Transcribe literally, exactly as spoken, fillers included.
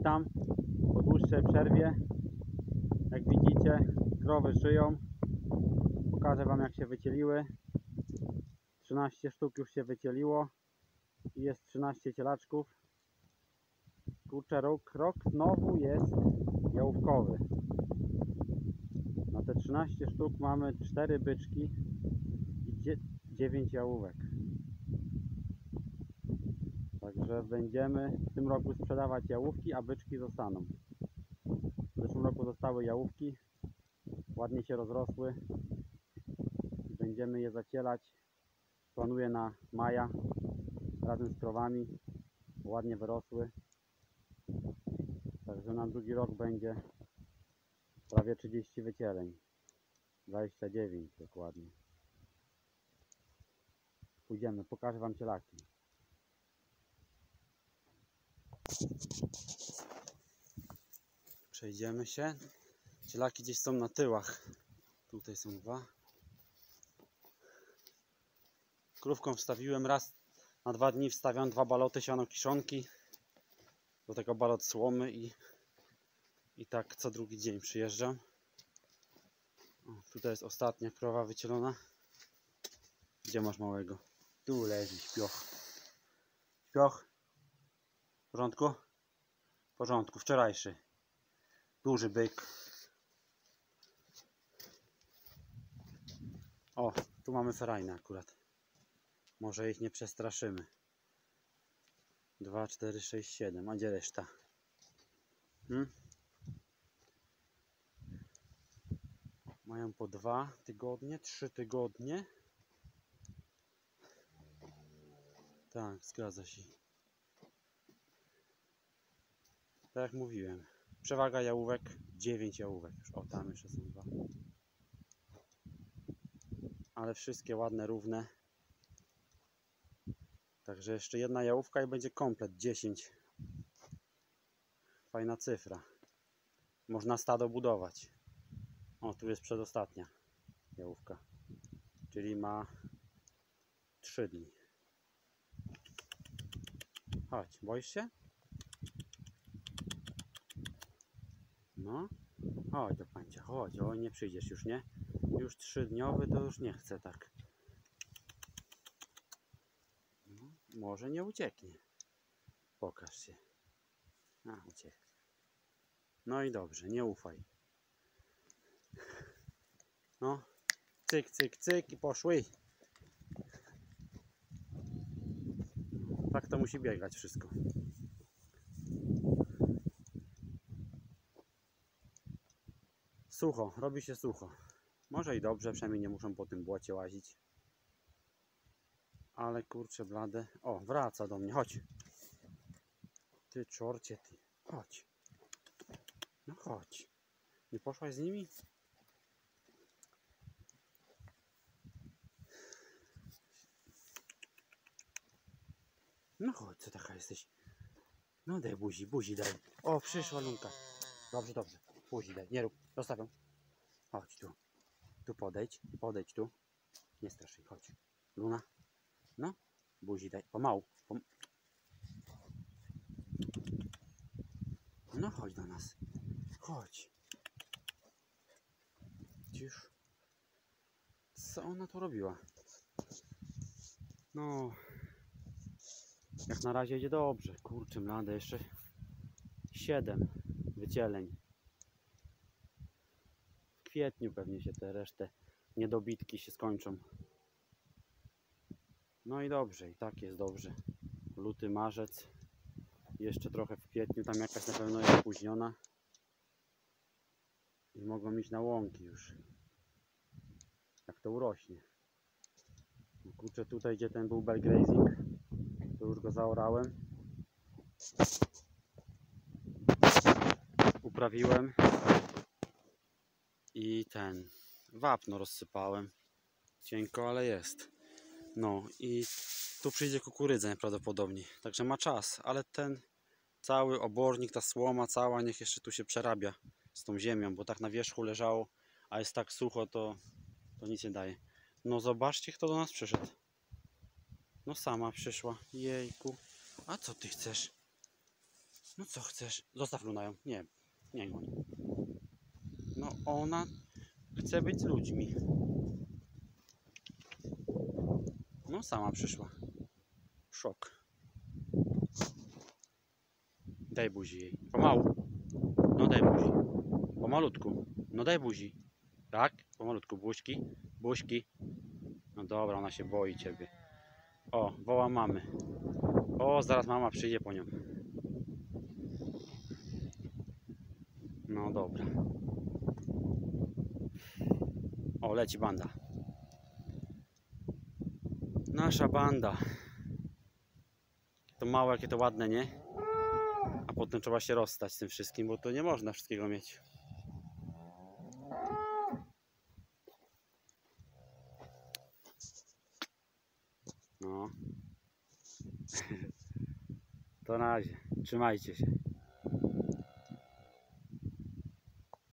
Witam po dłuższej przerwie. Jak widzicie, krowy szyją. Pokażę wam, jak się wycieliły. trzynaście sztuk już się wycieliło i jest trzynaście cielaczków. Kurczę, rok, rok znowu jest jałówkowy. Na te trzynaście sztuk mamy cztery byczki i dziewięć jałówek. Także będziemy w tym roku sprzedawać jałówki, a byczki zostaną. W zeszłym roku zostały jałówki, ładnie się rozrosły i będziemy je zacielać. Planuję na maja razem z krowami, ładnie wyrosły. Także na drugi rok będzie prawie trzydzieści wycieleń, dwadzieścia dziewięć dokładnie. Pójdziemy, pokażę wam cielaki. Przejdziemy się. Cielaki gdzieś są na tyłach. Tutaj są dwa. Krówką wstawiłem raz na dwa dni, wstawiam dwa baloty siano kiszonki. Do tego balot słomy i, i tak co drugi dzień przyjeżdżam. O, tutaj jest ostatnia krowa wycielona. Gdzie masz małego? Tu leży śpioch. Śpioch. W porządku? W porządku, wczorajszy. Duży byk. O, tu mamy ferajne akurat. Może ich nie przestraszymy. dwa, cztery, sześć, siedem. A gdzie reszta? Hmm? Mają po dwa tygodnie, trzy tygodnie. Tak, zgadza się. Tak jak mówiłem. Przewaga jałówek, dziewięć jałówek już. O, tam jeszcze są dwa. Ale wszystkie ładne, równe. Także jeszcze jedna jałówka i będzie komplet, dziesięć. Fajna cyfra. Można stado budować. O, tu jest przedostatnia jałówka. Czyli ma trzy dni. Chodź, boisz się? No, chodź do pancia, chodź. Oj, nie przyjdziesz już, nie? Już trzydniowy to już nie chcę tak. No, może nie ucieknie. Pokaż się. A, ucieknie. No i dobrze, nie ufaj. No, cyk, cyk, cyk i poszły. Tak to musi biegać wszystko. Sucho, robi się sucho. Może i dobrze, przynajmniej nie muszą po tym błocie łazić. Ale kurczę blade. O, wraca do mnie, chodź. Ty czorcie, ty. Chodź. No chodź. Nie poszłaś z nimi? No chodź, co taka jesteś. No daj buzi, buzi daj. O, przyszła Lunka. Dobrze, dobrze. Buzi daj, nie rób. Zostawiam. Chodź tu. Tu podejdź. Podejdź tu. Nie strasz jej, chodź. Luna. No. Buzi daj. Pomału. Pom no chodź do nas. Chodź. Cisz. Co ona tu robiła? No. Jak na razie idzie dobrze. Kurczę mlade, jeszcze siedem wycieleń. W kwietniu pewnie się te resztę niedobitki się skończą. No i dobrze, i tak jest dobrze. Luty, marzec. Jeszcze trochę w kwietniu, tam jakaś na pewno jest opóźniona. I mogą iść na łąki już. Jak to urośnie. No kurczę, tutaj gdzie ten był bell grazing, to już go zaorałem. Uprawiłem. I ten wapno rozsypałem. Cienko, ale jest. No i tu przyjdzie kukurydza najprawdopodobniej. Także ma czas, ale ten cały obornik, ta słoma cała, niech jeszcze tu się przerabia z tą ziemią, bo tak na wierzchu leżało, a jest tak sucho, to, to nic nie daje. No zobaczcie, kto do nas przyszedł. No sama przyszła. Jejku. A co ty chcesz? No co chcesz? Zostaw Luna ją. Nie, nie goń. No ona chce być z ludźmi. No sama przyszła. Szok. Daj buzi jej. Pomału. No daj buzi. Pomalutku. No daj buzi. Tak? Pomalutku. Buźki. Buźki. No dobra, ona się boi ciebie. O, woła mamy. O, zaraz mama przyjdzie po nią. No dobra. O, leci banda. Nasza banda. To małe, jakie to ładne, nie? A potem trzeba się rozstać z tym wszystkim, bo to nie można wszystkiego mieć. No. To na razie. Trzymajcie się.